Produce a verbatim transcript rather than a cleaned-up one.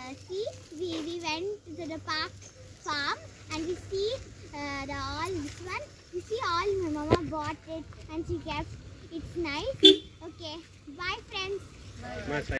uh, see, we, we went to the park farm and we see uh, the all this one. You see all my mama bought it and she kept. It's nice. Okay, bye friends. Bye.